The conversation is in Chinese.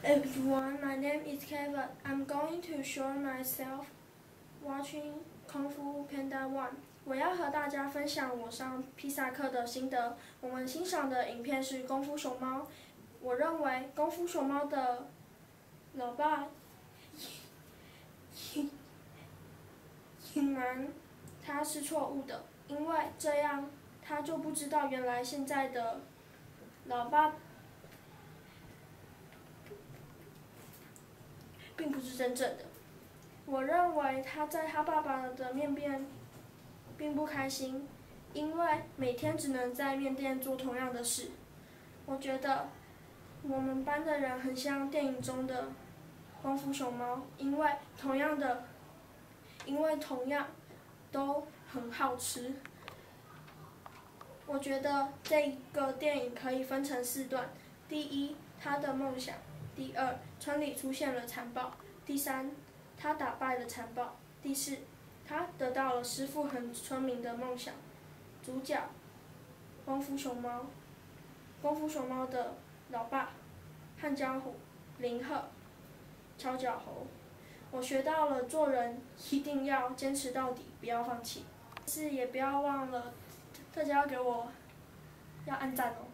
Everyone, my name is Kevin. I'm going to show myself watching Kung Fu Panda 1. 我要和大家分享我上披萨课的心得。我们欣赏的影片是《功夫熊猫》。我认为《功夫熊猫》的老爸隐瞒他是错误的，因为这样他就不知道原来现在的老爸并不是真正的。我认为他在他爸爸的面店并不开心，因为每天只能在面店做同样的事。我觉得我们班的人很像电影中的功夫熊猫，因为同样都很好吃。我觉得这个电影可以分成4段：第一，他的梦想；第二，村里出现了残暴；第三，他打败了残暴；第四，他得到了师傅和村民的梦想。主角：功夫熊猫。功夫熊猫的老爸：汉江虎、林鹤、敲脚猴。我学到了做人一定要坚持到底，不要放弃。也不要忘了，大家要给我按赞哦。